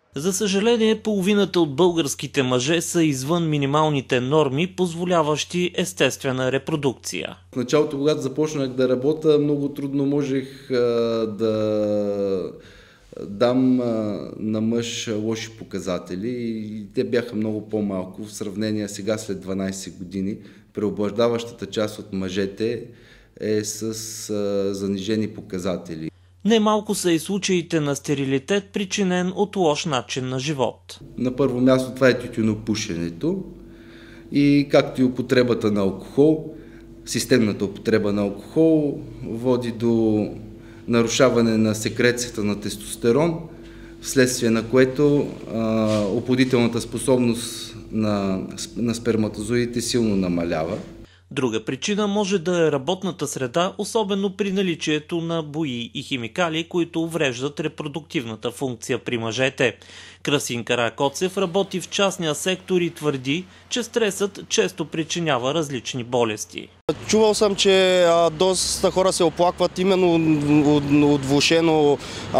За съжаление, половината от българските мъже са извън минималните норми, позволяващи естествена репродукция. В началото, когато започнах да работя, много трудно можех да дам на мъж лоши показатели и те бяха много по-малко в сравнение сега след 12 години. Преобладаващата част от мъжете е с занижени показатели. Немалко са и случаите на стерилитет, причинен от лош начин на живот. На първо място това е тютюнопушенето и както и употребата на алкохол. Системната употреба на алкохол води до нарушаване на секрецията на тестостерон, вследствие на което оплодителната способност на сперматозоидите силно намалява. Друга причина може да е работната среда, особено при наличието на бои и химикали, които увреждат репродуктивната функция при мъжете. Красин Каракоцев работи в частния сектор и твърди, че стресът често причинява различни болести. Чувал съм, че доста хора се оплакват именно от влошено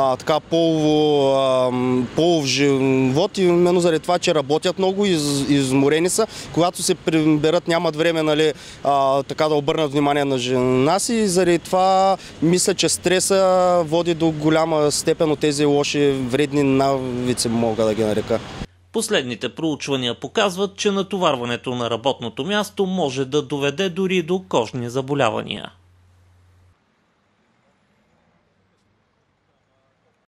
полов живот, именно заради това, че работят много, изморени са. Когато се приберат, нямат време така да обърнат внимание на жена си и заради това мисля, че стреса води до голяма степен от тези лоши вредни навици, мога да ги нарека. Последните проучвания показват, че натоварването на работното място може да доведе дори до кожни заболявания.